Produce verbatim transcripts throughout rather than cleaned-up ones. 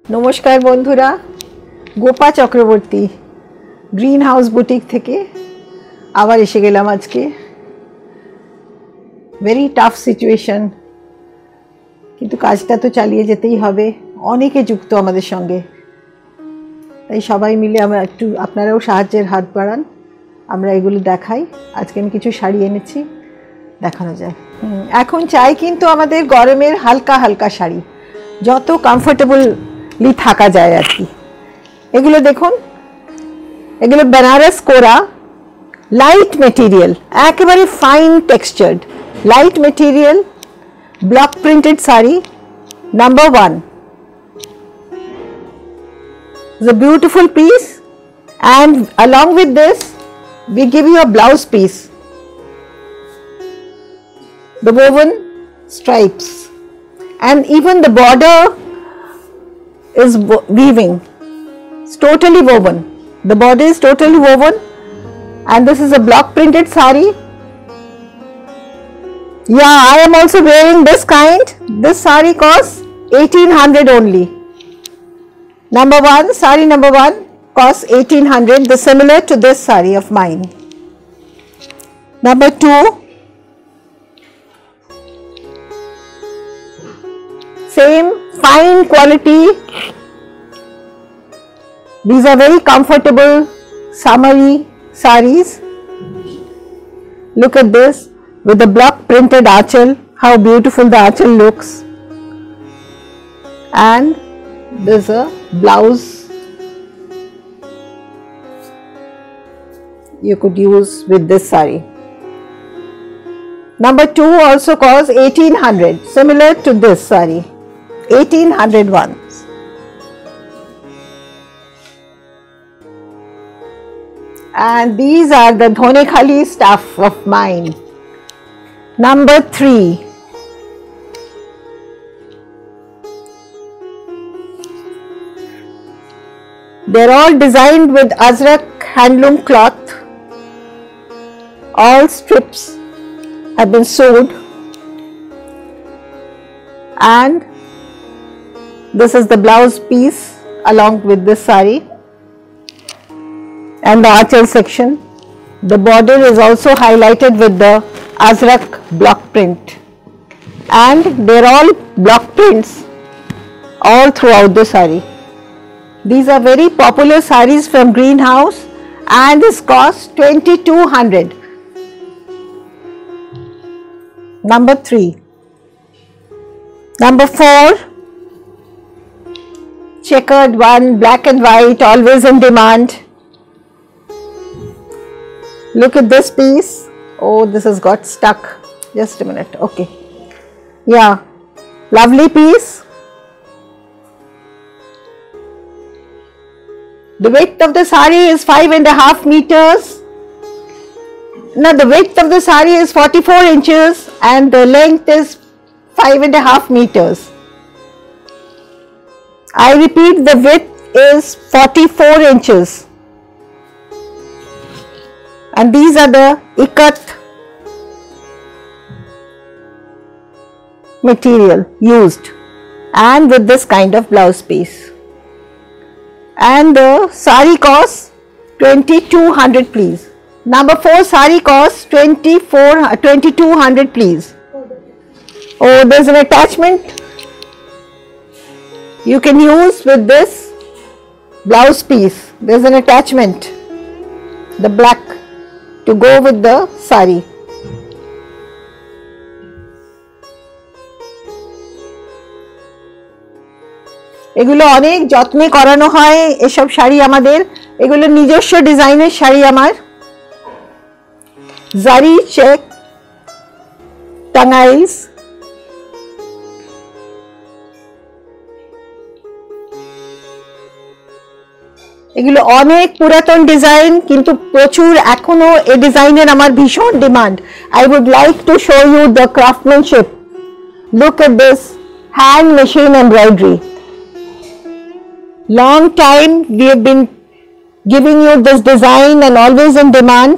नमस्कार बंधुरा Gopa Chakraborty Green House Boutique थेके आबार एसे गेलाम आज के वेरी टफ सिचुएशन किन्तु काजटा तो चालिए जेतेई हबे अनेके जुक्त आमादेर संगे ताई सबाई मिले आमरा एकटु आपनाराओ साहाज्येर हाथ बाड़ान आमरा एगुलो देखाई आजके आमि किछु शाड़ी এনেছি देखानो जाय एखन चाই किन्तु आमादेर गरमेर हालका हालका शाड़ी যত কমফোর্টেবলি থাকা যায় আর কি এগুলো দেখুন এগুলো বেনারস কোরা লাইট মেটেরিয়াল একেবারে fine textured light material block printed sari number one is a beautiful piece and along with this we give you a blouse piece the woven stripes and even the border is weaving. It's totally woven. The border is totally woven, and this is a block printed sari. Yeah, I am also wearing this kind. This sari costs eighteen hundred only. Number one, sari number one costs eighteen hundred. The similar to this sari of mine. Number two. Same fine quality. These are very comfortable summery saris. Look at this with the block printed achal, how beautiful the achal looks. And there's a blouse you could use with this sari. Number two also costs eighteen hundred, similar to this sari. eighteen hundred ones. And these are the Dhonekhali stuff of mine. Number three. They're all designed with Azrak handloom cloth. All strips have been sewed. And this is the blouse piece along with this sari and the achal section. The border is also highlighted with the Azrak block print, and they're all block prints all throughout the sari. These are very popular saris from Green House, and this costs twenty-two hundred. Number three. Number four. Checkered one, black and white, always in demand. Look at this piece. Oh, this has got stuck. Just a minute. Okay. Yeah. Lovely piece. The width of the sari is five and a half meters. Now the width of the sari is forty-four inches and the length is five and a half meters. I repeat, the width is forty-four inches, and these are the ikat material used, and with this kind of blouse piece. And the sari costs twenty-two hundred, please. Number four sari costs twenty-four, twenty-two hundred, please. Oh, there's an attachment you can use with this blouse piece. There's an attachment, the black, to go with the sari. এগুলো অনেক যত্নে করানো হয় এসব শাড়ি আমাদের এগুলো নিজস্ব ডিজাইনের শাড়ি আমার জারি চেক টাঙ্গাইলস এগুলো অনেক পুরাতন ডিজাইন কিন্তু প্রচুর এখনো এই ডিজাইনের আমার ভীষণ demand I would like to show you the craftsmanship. Look at this hand machine embroidery. Long time we have been giving you this design and always in demand.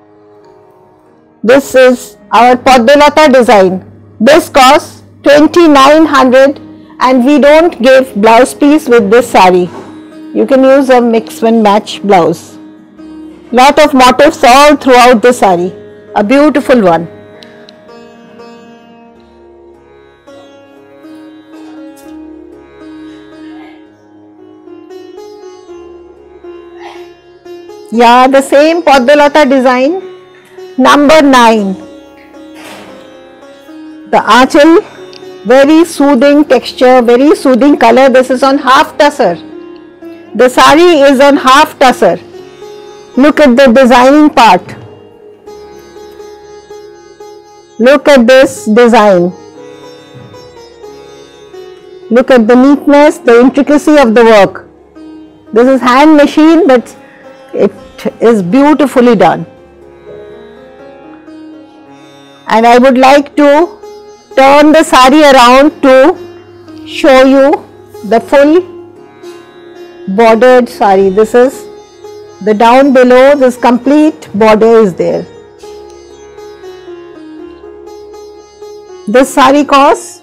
This is our Padmalata design. This costs twenty-nine hundred and we don't give blouse piece with this sari. You can use a mix and match blouse. Lot of motifs all throughout the sari. A beautiful one. Yeah, the same Padmalata design, number nine. The aanchal, very soothing texture, very soothing color. This is on half tussar. The sari is on half tussar. Look at the designing part. Look at this design. Look at the neatness, the intricacy of the work. This is hand machine, but it is beautifully done. And I would like to turn the sari around to show you the full bordered sari. This is the down below, this complete border is there. This sari costs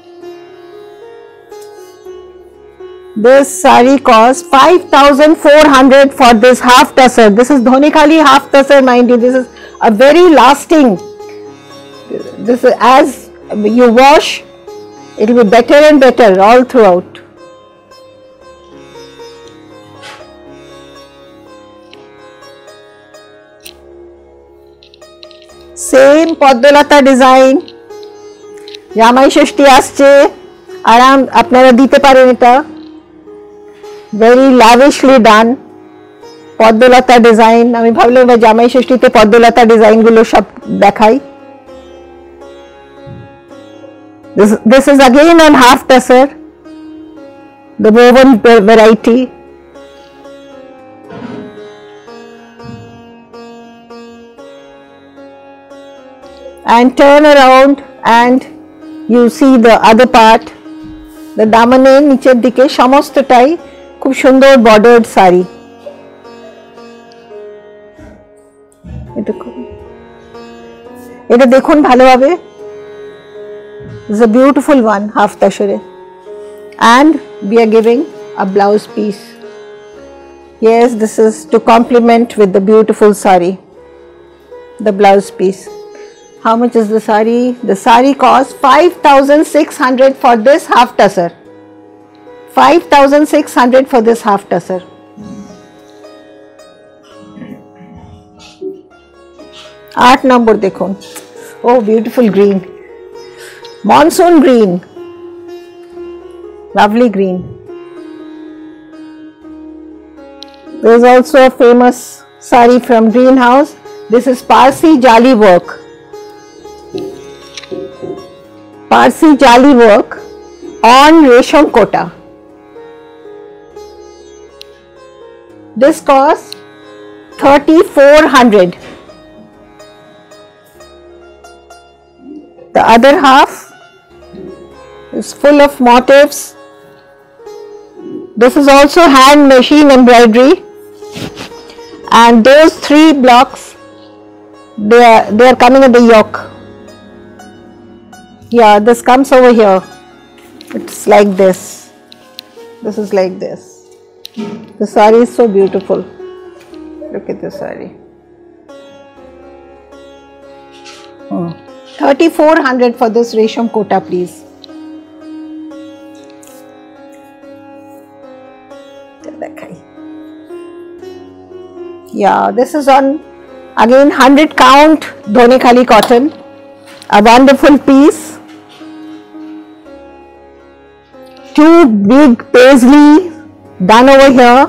This sari costs five thousand four hundred for this half tussar. This is Dhonikali half tussar, mind you. This is a very lasting. This is, as you wash, it will be better and better all throughout. Same Padmalata design. Jamai Shashti asche. Aram apnara dite paren eta. Very lavishly done. Padmalata design. Ami bhablam Jamai Shashti te Padmalata design gulo shab dekhai. This, this is again on half tussar, the woven variety. And turn around and you see the other part, the damane nicher dike samostotai khub sundor bordered sari. Eta dekhun bhalo bhabe. This is a beautiful one, half tashare, and we are giving a blouse piece. Yes, this is to complement with the beautiful sari, the blouse piece. How much is the sari? The sari costs five thousand six hundred for this half tussar. five thousand six hundred for this half tussar. Eight number dekhun. Oh, beautiful green. Monsoon green, lovely green. There is also a famous sari from Greenhouse. This is Parsi Jali work. Parsi Jali work on Resham Kota. This costs thirty-four hundred. The other half is full of motifs. This is also hand machine embroidery, and those three blocks, they are, they are coming at the yoke. Yeah, this comes over here. It's like this. This is like this. The sari is so beautiful. Look at the sari. Oh. thirty-four hundred for this Resham Kota, please. Yeah, this is on again one hundred count Dhonikali cotton. A wonderful piece. Two big paisley done over here.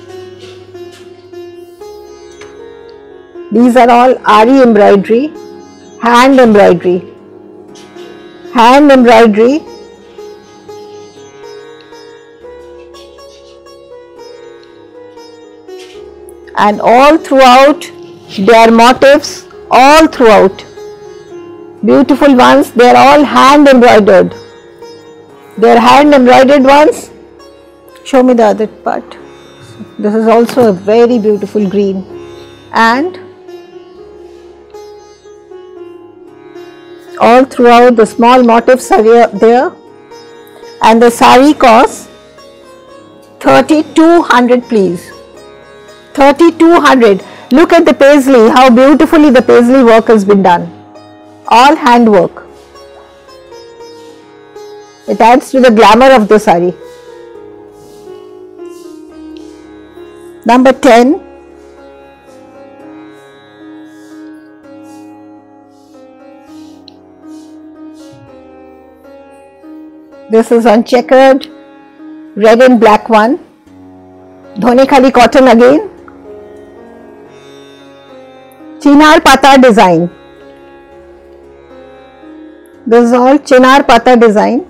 These are all Ari embroidery, hand embroidery, hand embroidery. And all throughout there are motifs, all throughout. Beautiful ones, they are all hand embroidered. They are hand embroidered ones. Show me the other part. This is also a very beautiful green. And all throughout the small motifs are there. and the sari costs thirty-two hundred, please. thirty-two hundred. Look at the paisley, how beautifully the paisley work has been done. All hand work. It adds to the glamour of the sari. Number ten. This is on checkered red and black one. Dhoni Khali cotton again. Chinar Pata design. This is all Chinar Pata design.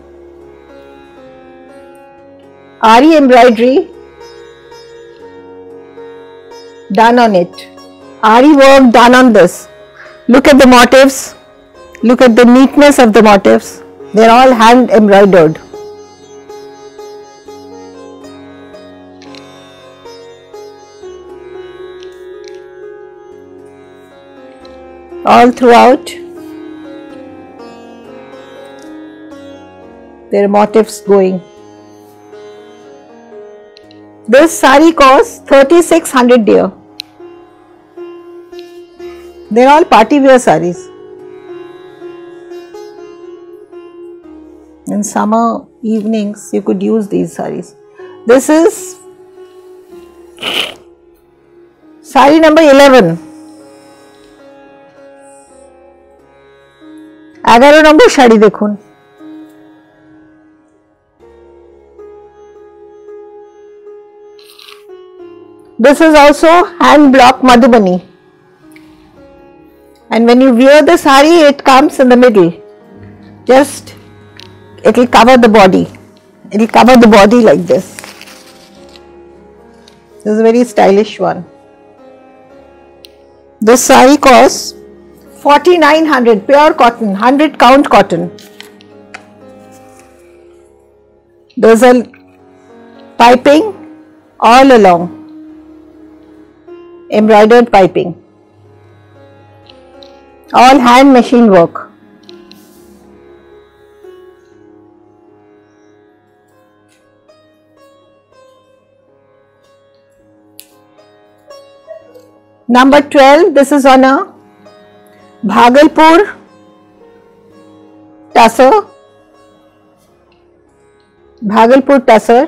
Ari embroidery done on it. Ari work done on this. Look at the motifs. Look at the neatness of the motifs. They are all hand embroidered. All throughout there are motifs going. This sari costs thirty-six hundred, dear. They are all party wear saris. In summer evenings you could use these saris. This is sari number eleven. এগারো নম্বর শাড়ি দেখুন। This is also hand block Madhubani, and when you wear the sari it comes in the middle. Just it will cover the body. It will cover the body like this. This is a very stylish one. This sari costs forty-nine hundred, pure cotton, one hundred count cotton. There's a piping all along, embroidered piping, all hand machine work. Number twelve, this is on a Bhagalpur tussar, Bhagalpur tussar,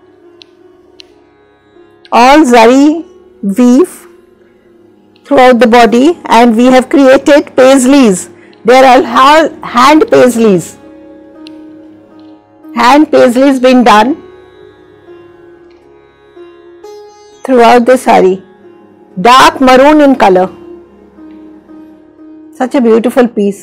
all zari weave throughout the body, and we have created paisleys. They are all hand paisleys, hand paisleys being done throughout the sari, dark maroon in color. Such a beautiful piece.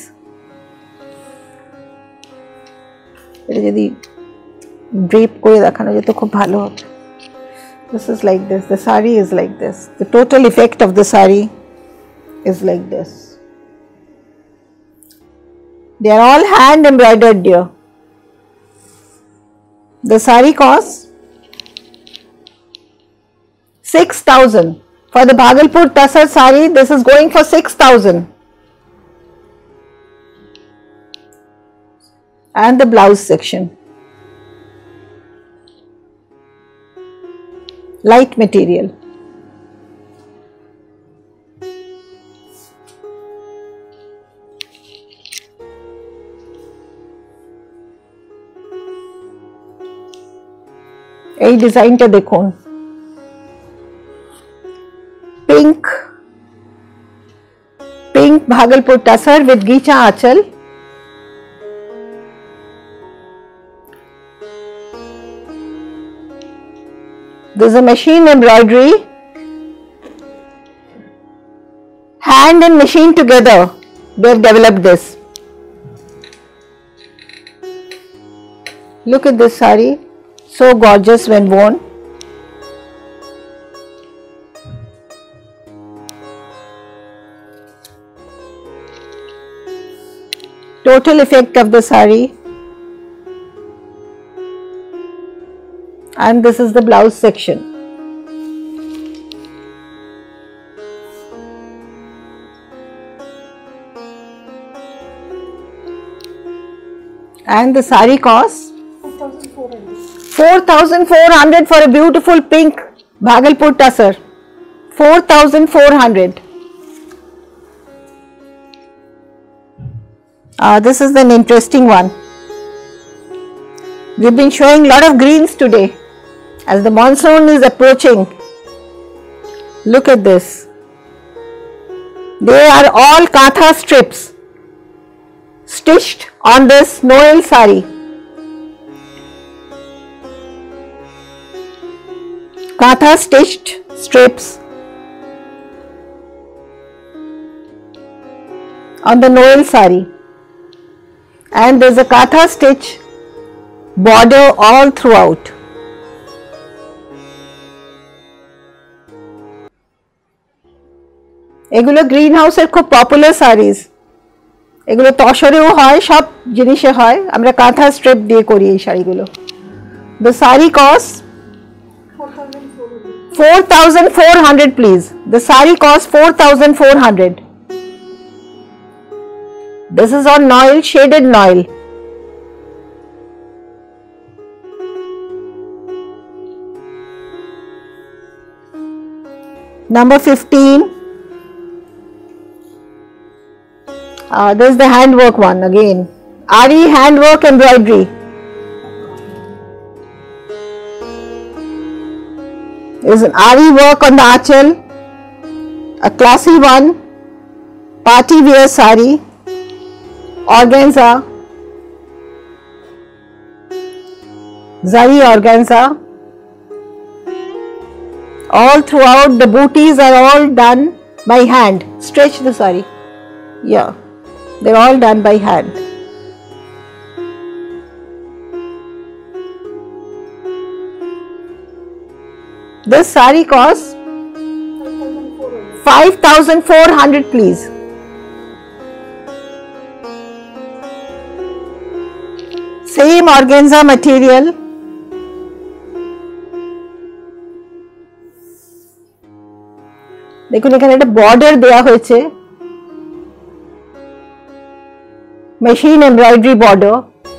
এটা যদি drape করে দেখানো যেত খুব ভালো হতো। This is like this. The sari is like this. The total effect of the sari is like this. They are all hand embroidered, dear. The sari costs six thousand. For the Bhagalpur tussar sari, this is going for six thousand. And the blouse section, light material. এই ডিজাইনটা দেখুন, pink pink Bhagalpur tussar with Gicha Achal. There is a machine embroidery, hand and machine together they have developed this. Look at this sari, so gorgeous when worn. Total effect of the sari. And this is the blouse section. And the sari costs four thousand four hundred for a beautiful pink Bhagalpur tussar. four thousand four hundred. Uh, this is an interesting one. We've been showing a lot of greens today as the monsoon is approaching. Look at this. They are all Katha strips stitched on this Noel sari. Katha stitched strips on the Noel sari, and there is a Katha stitch border all throughout. এগুলো Green হাউসের খুব popular series, এগুলো তসরেও হয়, সব জিনিসে হয়, আমরা কাঁথা স্ট্রিপ দিয়ে করি এই শাড়িগুলো। The sari costs four thousand four hundred please. The sari costs four thousand four hundred. This is on Noel, shaded Noel. Number fifteen. Uh, this is the handwork one again. Ari handwork embroidery. There is an Ari work on the achal, a classy one, party wear sari, organza, zari organza. All throughout the booties are all done by hand. Stretch the sari. Yeah, they're all done by hand. This sari costs five thousand four hundred please. Same organza material. দেখুন এখানে একটা border দেয়া হয়েছে, machine embroidery border,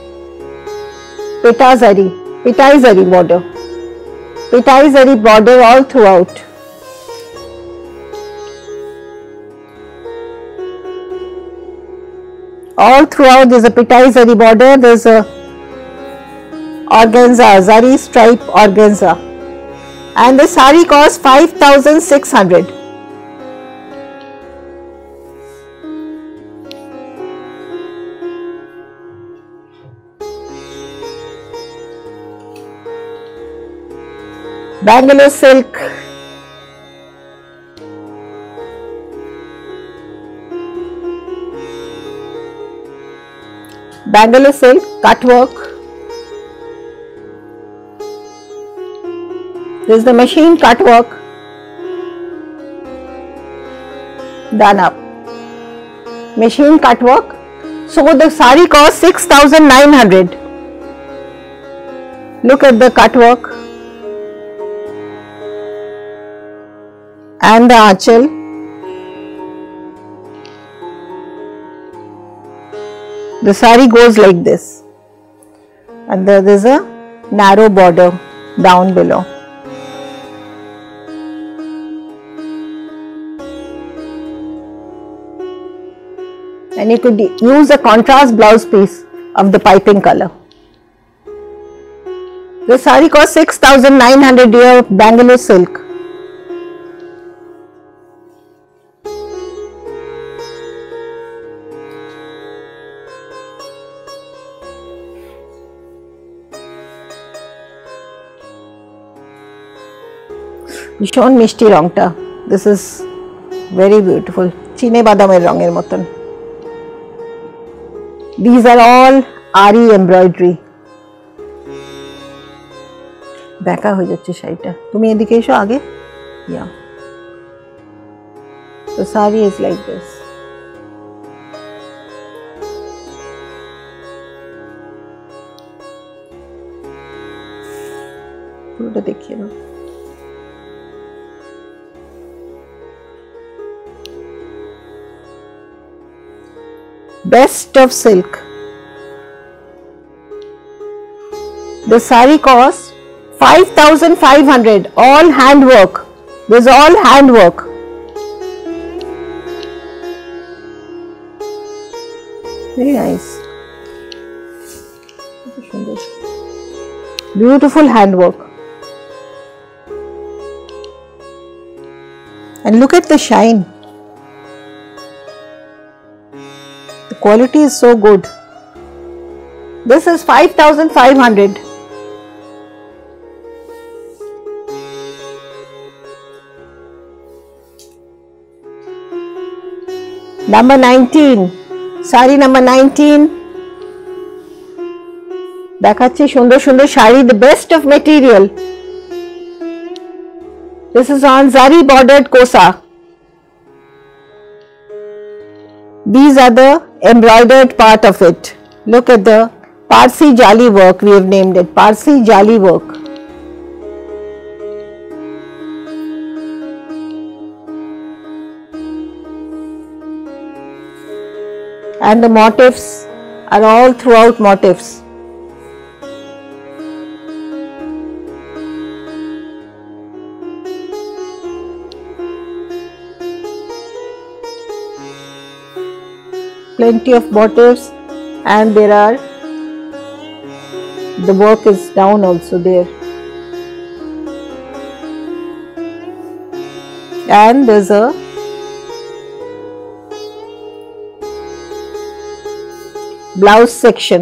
পেটা জারি, পেটাই zari border, পেটাই zari border all throughout. All throughout there's a petai zari border, there's a organza, zari stripe organza, and the sari costs five thousand six hundred. Bangalore silk. Bangalore silk cut work. This is the machine cut work done up. Machine cut work. So the sari costs six thousand nine hundred. Look at the cut work and the achal. The sari goes like this, and there is a narrow border down below. And you could use a contrast blouse piece of the piping color. The sari costs six thousand nine hundred dear Bangalore silk. ভীষণ মিষ্টি রংটা, this is very beautiful, চিনে বাদামের রঙের মতন। These are all Ari embroidery. ব্যাকা হয়ে যাচ্ছে শাড়িটা, তুমি এদিকে এসো আগে। Yeah, the sari is like this. পুরোটা দেখিয়ে দাও। Best of silk. The sari costs five thousand five hundred, all handwork. This is all handwork. Very nice. Beautiful handwork. And look at the shine. The quality is so good. This is five thousand five hundred. Number nineteen. Sari number nineteen. দেখাচ্ছি সুন্দর সুন্দর sari, the best of material. This is on zari bordered kosa. These are the embroidered part of it. Look at the Parsi jali work, we have named it Parsi jali work. And the motifs are all throughout motifs. Plenty of motifs, and there are, the work is down also there, and there's a blouse section.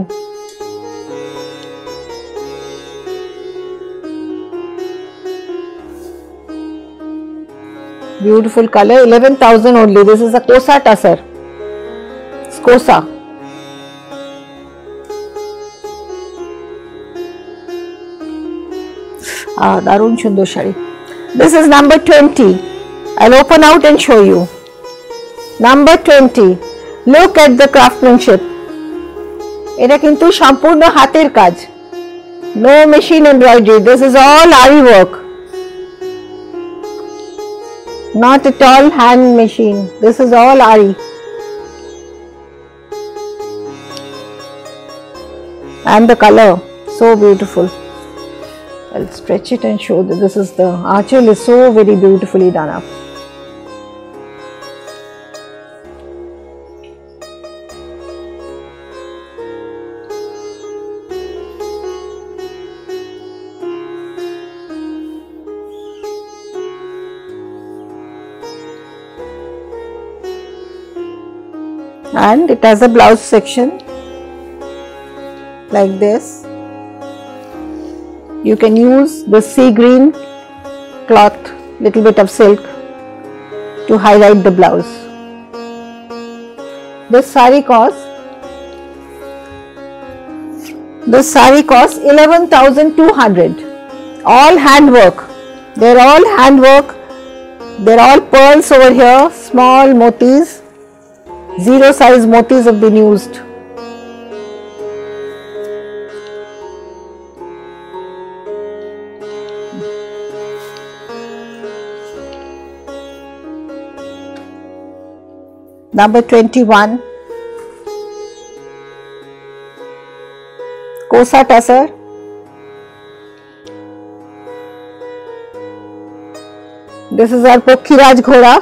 Beautiful color, eleven thousand only. This is a kosa tussar. Kosa. Ah, darun সুন্দর sari. This is number twenty. I'll open out and show you. Number twenty. Look at the craftsmanship. এটা কিন্তু সম্পূর্ণ হাতের কাজ. No machine embroidery. This is all ari work. Not at all hand machine. This is all ari. And the color, so beautiful. I'll stretch it and show that this is the archel is so very beautifully done up. And it has a blouse section like this. You can use the sea green cloth, little bit of silk, to highlight the blouse. This sari costs this sari costs eleven thousand two hundred. All handwork. They're all handwork. They're all pearls over here, small motis, zero size motis have been used. Number twenty-one, Kosa tussar. This is our Pokhiraj Ghoda.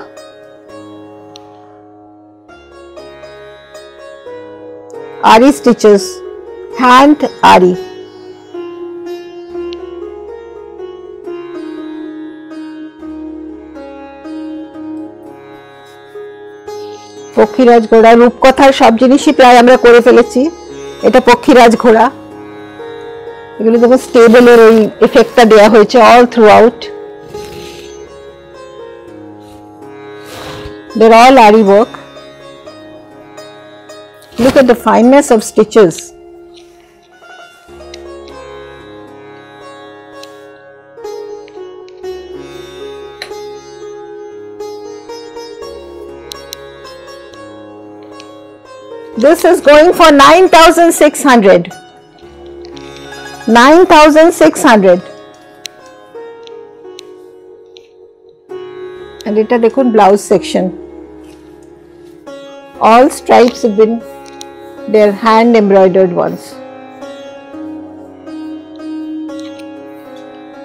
Ari stitches, hand ari. পক্ষীরাজ ঘোড়া, রূপকথার সব জিনিসই প্রায় আমরা করে ফেলেছি। এটা পক্ষীরাজ ঘোড়া, এগুলো দেখো স্টেবলের ওই এফেক্টটা দেওয়া হয়েছে all throughout. They're all ari work. Look at the fineness of stitches. This is going for nine thousand six hundred. nine thousand six hundred. And এটা দেখুন blouse section. All stripes have been, they're hand embroidered ones.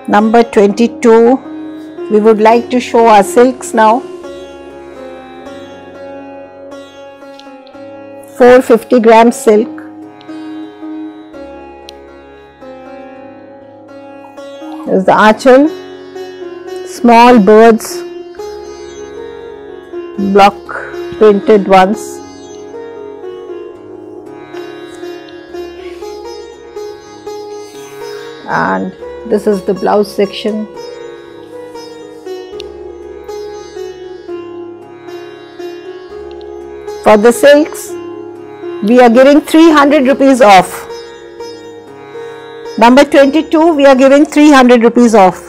Number twenty-two, we would like to show our silks now. four hundred fifty gram silk. There's the aanchal, small birds, block printed ones. And this is the blouse section. For the silks, we are giving three hundred rupees off. Number twenty-two, we are giving three hundred rupees off.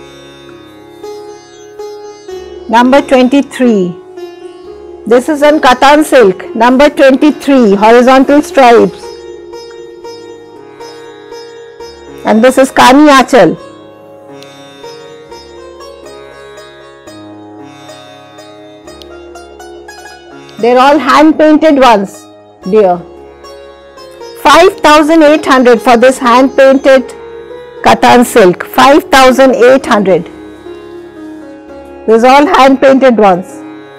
Number twenty-three, this is on Katan silk. Number twenty-three, horizontal stripes. And this is Kani aanchal. They're all hand painted ones, dear. five thousand eight hundred for this hand painted Katan silk. five thousand eight hundred. These all hand painted ones.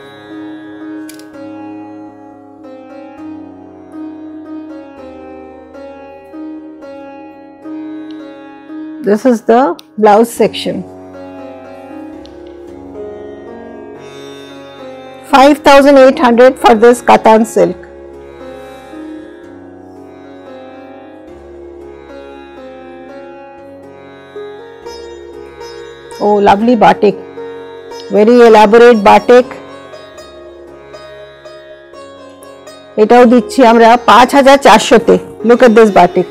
This is the blouse section. five thousand eight hundred for this Katan silk. Oh, lovely batik. Very elaborate batik. এটাও দিচ্ছি আমরা পাঁচ হাজার চারশো তে. Look at this batik.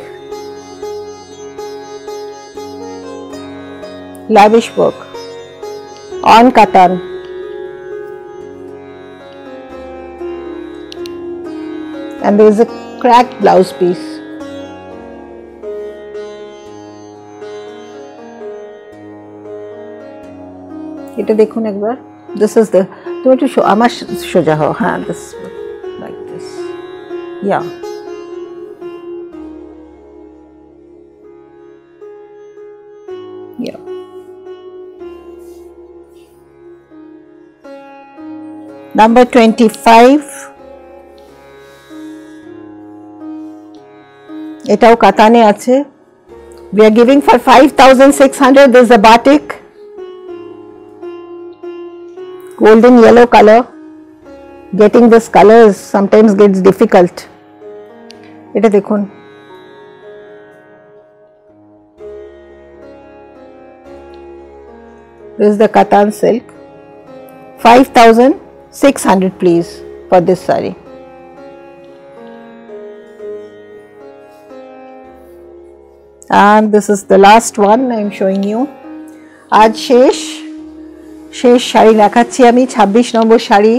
Lavish work on Katan. And there is a cracked blouse piece. এটা দেখুন একবার. This is the, তুমি একটু আমার সোজা হও. হ্যাঁ, this like this. Yeah. Yeah. Number twenty-five. এটাও কাতানে আছে. We are giving for five thousand six hundred. This is a batik. Golden yellow color. Getting this color sometimes gets difficult. এটা দেখুন. This is the Katan silk. five thousand six hundred please for this saree. And this is the last one I am showing you. আজ শেষ শেষ শাড়ি দেখাচ্ছি আমি. ছাব্বিশ নম্বর শাড়ি.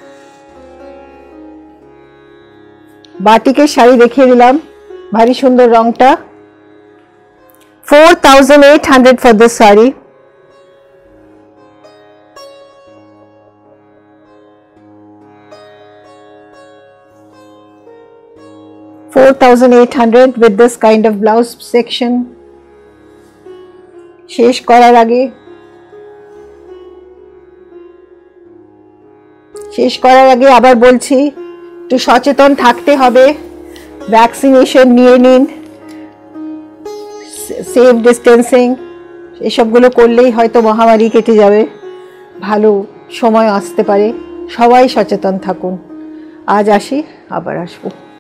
বাটিকের শাড়ি দেখিয়ে দিলাম. ভারী সুন্দর রংটা. four thousand eight hundred for this saree. four thousand eight hundred with this kind of blouse section. শেষ করার আগে শেষ করার আগে আবার বলছি, একটু সচেতন থাকতে হবে. ভ্যাকসিনেশন নিয়ে নিন, সেফ ডিস্টেন্সিং, এসবগুলো করলেই হয়তো মহামারী কেটে যাবে. ভালো সময় আসতে পারে. সবাই সচেতন থাকুন. আজ আসি, আবার আসবো.